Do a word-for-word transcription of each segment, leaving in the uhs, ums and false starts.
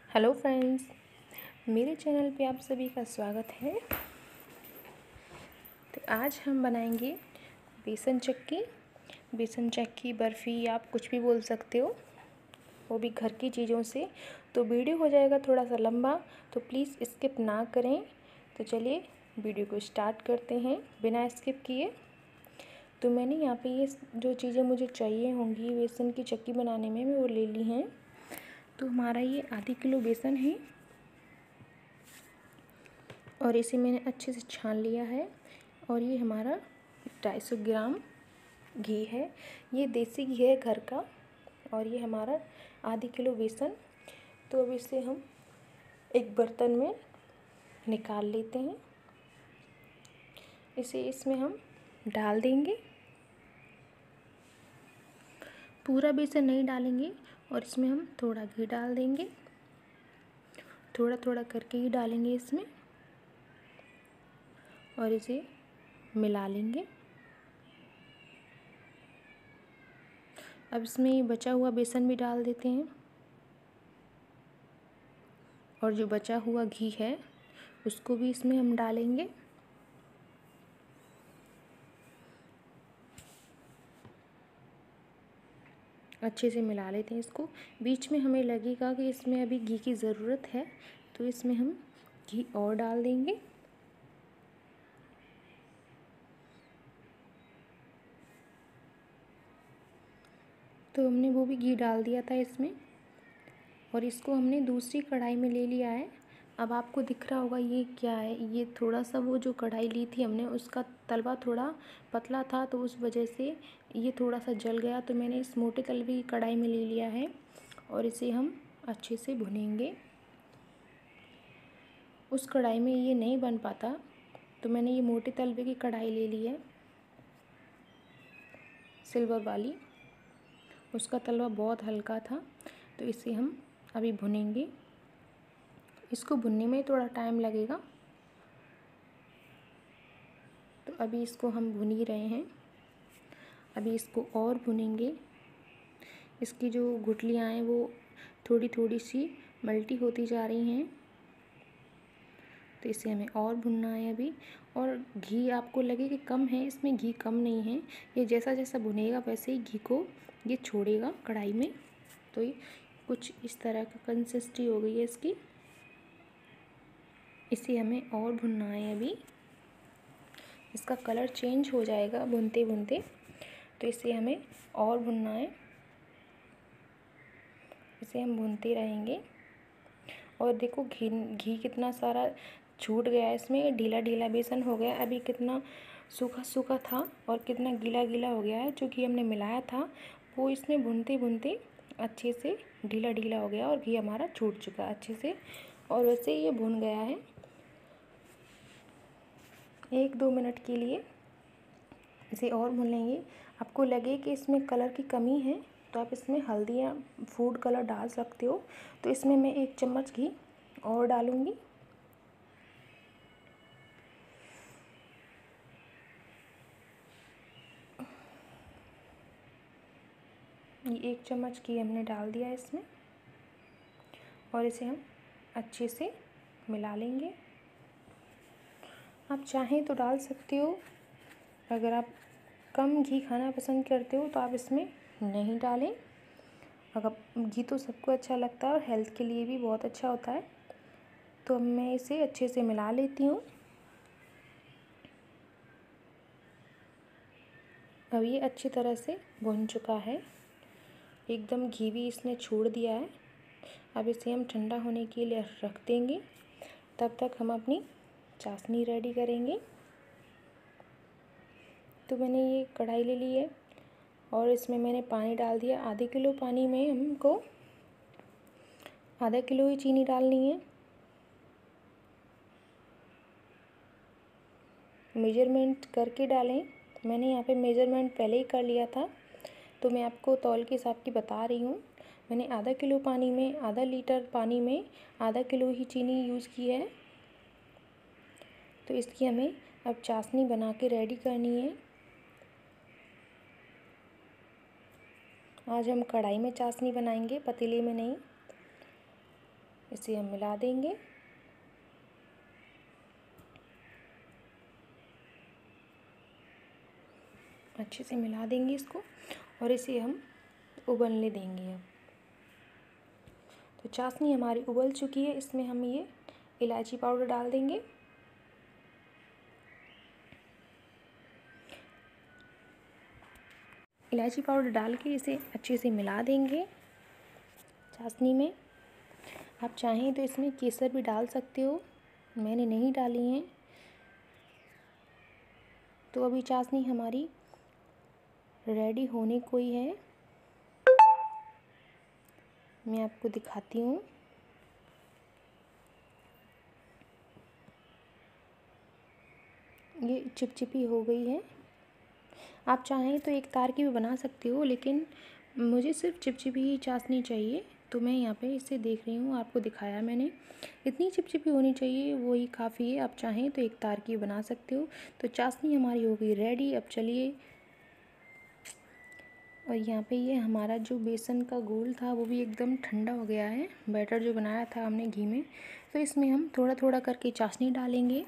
Hello friends, मेरे channel पे आप सभी का स्वागत है। तो आज हम बनाएंगे बेसन चक्की। बेसन चक्की, बर्फ़ी, आप कुछ भी बोल सकते हो, वो भी घर की चीज़ों से। तो वीडियो हो जाएगा थोड़ा सा लंबा, तो प्लीज़ स्किप ना करें। तो चलिए वीडियो को स्टार्ट करते हैं बिना स्किप किए। तो मैंने यहाँ पे ये जो चीज़ें मुझे चाहिए होंगी बेसन की चक्की बनाने में, मैं वो ले ली हैं। तो हमारा ये आधी किलो बेसन है और इसे मैंने अच्छे से छान लिया है। और ये हमारा ढाई सौ ग्राम घी है, ये देसी घी है घर का। और ये हमारा आधी किलो बेसन। तो अब इसे हम एक बर्तन में निकाल लेते हैं। इसे इसमें हम डाल देंगे। पूरा बेसन नहीं डालेंगे और इसमें हम थोड़ा घी डाल देंगे, थोड़ा थोड़ा करके ही डालेंगे इसमें। और इसे मिला लेंगे। अब इसमें बचा हुआ बेसन भी डाल देते हैं और जो बचा हुआ घी है उसको भी इसमें हम डालेंगे। अच्छे से मिला लेते हैं इसको। बीच में हमें लगेगा कि इसमें अभी घी की ज़रूरत है, तो इसमें हम घी और डाल देंगे। तो हमने वो भी घी डाल दिया था इसमें और इसको हमने दूसरी कढ़ाई में ले लिया है। अब आपको दिख रहा होगा ये क्या है। ये थोड़ा सा वो जो कढ़ाई ली थी हमने, उसका तलवा थोड़ा पतला था, तो उस वजह से ये थोड़ा सा जल गया। तो मैंने इस मोटे तलवे की कढ़ाई में ले लिया है और इसे हम अच्छे से भुनेंगे। उस कढ़ाई में ये नहीं बन पाता, तो मैंने ये मोटे तलवे की कढ़ाई ले ली है, सिल्वर वाली। उसका तलवा बहुत हल्का था, तो इसे हम अभी भुनेंगे। इसको भुनने में थोड़ा टाइम लगेगा, तो अभी इसको हम भुन ही रहे हैं। अभी इसको और भुनेंगे। इसकी जो गुठलियाँ हैं वो थोड़ी थोड़ी सी मल्टी होती जा रही हैं, तो इसे हमें और भुनना है अभी। और घी आपको लगे कि कम है, इसमें घी कम नहीं है। ये जैसा जैसा भुनेगा वैसे ही घी को ये छोड़ेगा कढ़ाई में। तो ये कुछ इस तरह का कंसिस्टेंसी हो गई है इसकी। इसे हमें और भुनना है अभी। इसका कलर चेंज हो जाएगा भुनते भुनते, तो इसे हमें और भुनना है। इसे हम भूनते रहेंगे। और देखो घी घी कितना सारा छूट गया है इसमें, ढीला ढीला बेसन हो गया। अभी कितना सूखा सूखा था और कितना गीला गीला हो गया है। जो घी हमने मिलाया था वो इसमें भूनते भूनते अच्छे से ढीला ढीला हो गया और घी हमारा छूट चुका है अच्छे से। और वैसे ये भुन गया है। एक दो मिनट के लिए इसे और भून लेंगे। आपको लगे कि इसमें कलर की कमी है तो आप इसमें हल्दी या फूड कलर डाल सकते हो। तो इसमें मैं एक चम्मच घी और डालूँगी। ये एक चम्मच घी हमने डाल दिया इसमें और इसे हम अच्छे से मिला लेंगे। आप चाहें तो डाल सकते हो। अगर आप कम घी खाना पसंद करते हो तो आप इसमें नहीं डालें। अगर घी तो सबको अच्छा लगता है और हेल्थ के लिए भी बहुत अच्छा होता है। तो अब मैं इसे अच्छे से मिला लेती हूँ। अब ये अच्छी तरह से भुन चुका है, एकदम घी भी इसने छोड़ दिया है। अब इसे हम ठंडा होने के लिए रख देंगे। तब तक हम अपनी चाशनी रेडी करेंगे। तो मैंने ये कढ़ाई ले ली है और इसमें मैंने पानी डाल दिया। आधे किलो पानी में हमको आधा किलो ही चीनी डालनी है। मेजरमेंट करके डालें। मैंने यहाँ पे मेजरमेंट पहले ही कर लिया था, तो मैं आपको तौल के हिसाब की बता रही हूँ। मैंने आधा किलो पानी में, आधा लीटर पानी में आधा किलो ही चीनी यूज़ की है। तो इसकी हमें अब चाशनी बना के रेडी करनी है। आज हम कढ़ाई में चाशनी बनाएंगे, पतीले में नहीं। इसे हम मिला देंगे। अच्छे से मिला देंगे इसको और इसे हम उबलने देंगे। अब तो चाशनी हमारी उबल चुकी है, इसमें हम ये इलायची पाउडर डाल देंगे। इलायची पाउडर डाल के इसे अच्छे से मिला देंगे चाशनी में। आप चाहें तो इसमें केसर भी डाल सकते हो, मैंने नहीं डाली हैं। तो अभी चाशनी हमारी रेडी होने को ही है, मैं आपको दिखाती हूँ। ये चिपचिपी हो गई है। आप चाहें तो एक तार की भी बना सकते हो, लेकिन मुझे सिर्फ चिपचिपी ही चाशनी चाहिए, तो मैं यहाँ पे इसे देख रही हूँ, आपको दिखाया मैंने। इतनी चिपचिपी होनी चाहिए, वो ही काफ़ी है। आप चाहें तो एक तार की बना सकते हो। तो चाशनी हमारी हो गई रेडी। अब चलिए, और यहाँ पे ये हमारा जो बेसन का घोल था वो भी एकदम ठंडा हो गया है, बैटर जो बनाया था हमने घी में। तो इसमें हम थोड़ा थोड़ा करके चाशनी डालेंगे।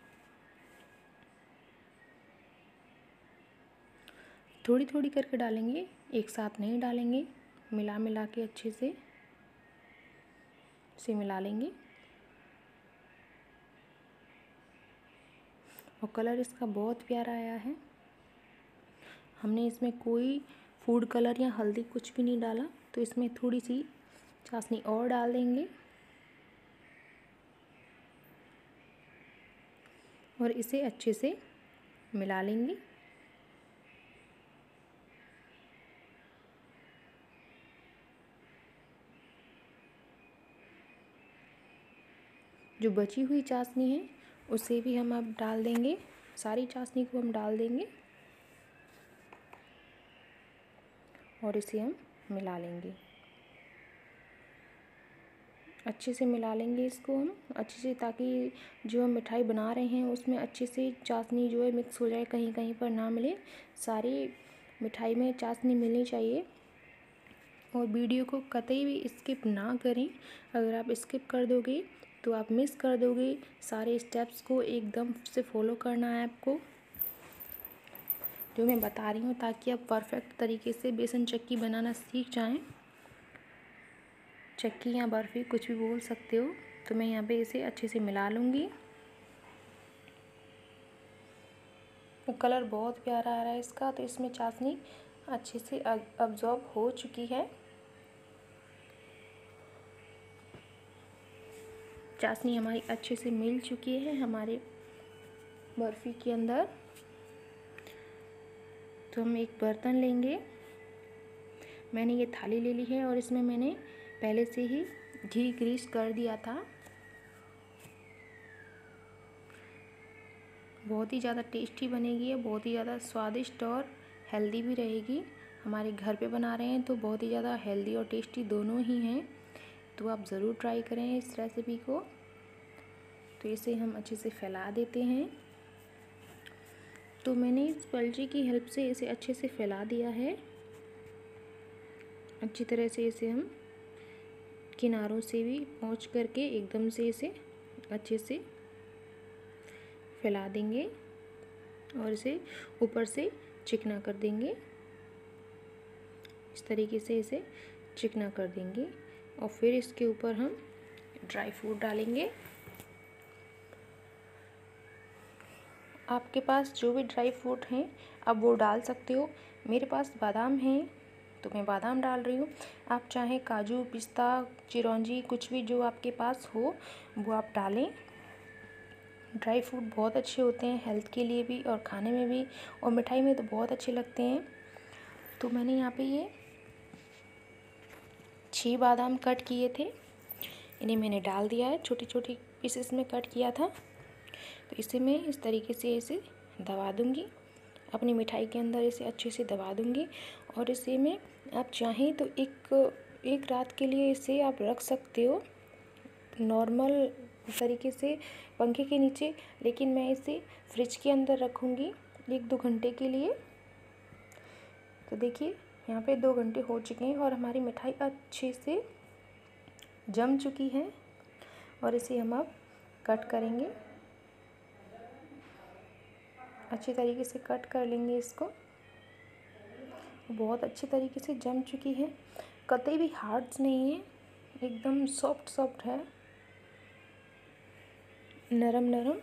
थोड़ी थोड़ी करके डालेंगे, एक साथ नहीं डालेंगे। मिला मिला के अच्छे से इसे मिला लेंगे। और कलर इसका बहुत प्यारा आया है। हमने इसमें कोई फूड कलर या हल्दी कुछ भी नहीं डाला। तो इसमें थोड़ी सी चाशनी और डाल देंगे और इसे अच्छे से मिला लेंगे। जो बची हुई चाशनी है उसे भी हम अब डाल देंगे, सारी चाशनी को हम डाल देंगे और इसे हम मिला लेंगे। अच्छे से मिला लेंगे इसको हम अच्छे से, ताकि जो हम मिठाई बना रहे हैं उसमें अच्छे से चाशनी जो है मिक्स हो जाए, कहीं कहीं पर ना मिले। सारी मिठाई में चाशनी मिलनी चाहिए। और वीडियो को कतई भी स्किप ना करें। अगर आप स्किप कर दोगे तो आप मिस कर दोगे सारे स्टेप्स को। एकदम से फॉलो करना है आपको जो मैं बता रही हूँ, ताकि आप परफेक्ट तरीके से बेसन चक्की बनाना सीख जाएं। चक्की या बर्फ़ी कुछ भी बोल सकते हो। तो मैं यहाँ पे इसे अच्छे से मिला लूँगी। कलर बहुत प्यारा आ रहा है इसका। तो इसमें चाशनी अच्छे से अब्जॉर्ब हो चुकी है। चाशनी हमारी अच्छे से मिल चुकी है हमारे बर्फ़ी के अंदर। तो हम एक बर्तन लेंगे, मैंने ये थाली ले ली है और इसमें मैंने पहले से ही घी ग्रीस कर दिया था। बहुत ही ज़्यादा टेस्टी बनेगी है, बहुत ही ज़्यादा स्वादिष्ट और हेल्दी भी रहेगी। हमारे घर पे बना रहे हैं तो बहुत ही ज़्यादा हेल्दी और टेस्टी दोनों ही हैं। तो आप ज़रूर ट्राई करें इस रेसिपी को। तो इसे हम अच्छे से फैला देते हैं। तो मैंने इस पलची की हेल्प से इसे अच्छे से फैला दिया है। अच्छी तरह से इसे हम किनारों से भी पहुँच करके एकदम से इसे अच्छे से फैला देंगे और इसे ऊपर से चिकना कर देंगे। इस तरीके से इसे चिकना कर देंगे और फिर इसके ऊपर हम ड्राई फ्रूट डालेंगे। आपके पास जो भी ड्राई फ्रूट हैं आप वो डाल सकते हो। मेरे पास बादाम हैं तो मैं बादाम डाल रही हूँ। आप चाहें काजू, पिस्ता, चिरौंजी, कुछ भी जो आपके पास हो वो आप डालें। ड्राई फ्रूट बहुत अच्छे होते हैं हेल्थ के लिए भी और खाने में भी, और मिठाई में तो बहुत अच्छे लगते हैं। तो मैंने यहाँ पे ये छः बादाम कट किए थे, इन्हें मैंने डाल दिया है। छोटी छोटी पीसेस में कट किया था। तो इसे मैं इस तरीके से इसे दबा दूँगी अपनी मिठाई के अंदर, इसे अच्छे से दबा दूँगी। और इसे मैं, आप चाहें तो एक एक रात के लिए इसे आप रख सकते हो नॉर्मल तरीके से पंखे के नीचे, लेकिन मैं इसे फ्रिज के अंदर रखूँगी एक दो घंटे के लिए। तो देखिए यहाँ पे दो घंटे हो चुके हैं और हमारी मिठाई अच्छे से जम चुकी है। और इसे हम अब कट करेंगे। अच्छी तरीके से कट कर लेंगे इसको। बहुत अच्छे तरीके से जम चुकी है, कतई भी हार्ड नहीं है, एकदम सॉफ्ट सॉफ्ट है, नरम नरम।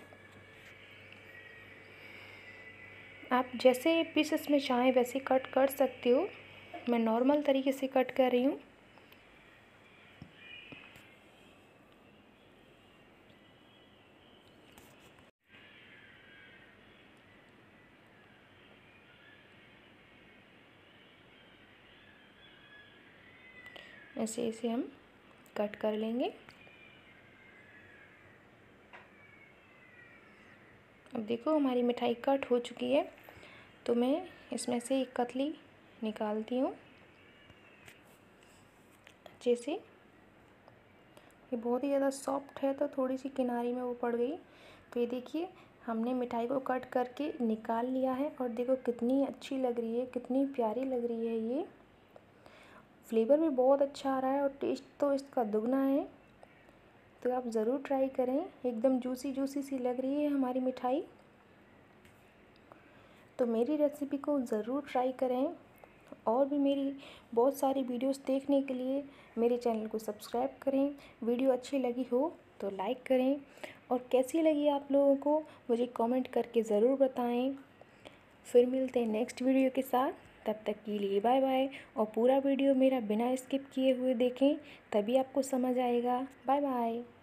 आप जैसे पीसेस में चाहें वैसे कट कर सकते हो। मैं नॉर्मल तरीके से कट कर रही हूँ। ऐसे इसे हम कट कर लेंगे। अब देखो हमारी मिठाई कट हो चुकी है, तो मैं इसमें से एक कतली निकालती हूँ। जैसे ये बहुत ही ज़्यादा सॉफ्ट है तो थोड़ी सी किनारे में वो पड़ गई। तो ये देखिए हमने मिठाई को कट करके निकाल लिया है और देखो कितनी अच्छी लग रही है, कितनी प्यारी लग रही है। ये फ्लेवर भी बहुत अच्छा आ रहा है और टेस्ट तो इसका दुगना है। तो आप ज़रूर ट्राई करें, एकदम जूसी जूसी सी लग रही है हमारी मिठाई। तो मेरी रेसिपी को ज़रूर ट्राई करें और भी मेरी बहुत सारी वीडियोस देखने के लिए मेरे चैनल को सब्सक्राइब करें। वीडियो अच्छी लगी हो तो लाइक करें और कैसी लगी आप लोगों को मुझे कमेंट करके ज़रूर बताएं। फिर मिलते हैं नेक्स्ट वीडियो के साथ, तब तक के लिए बाय बाय। और पूरा वीडियो मेरा बिना स्किप किए हुए देखें, तभी आपको समझ आएगा। Bye bye.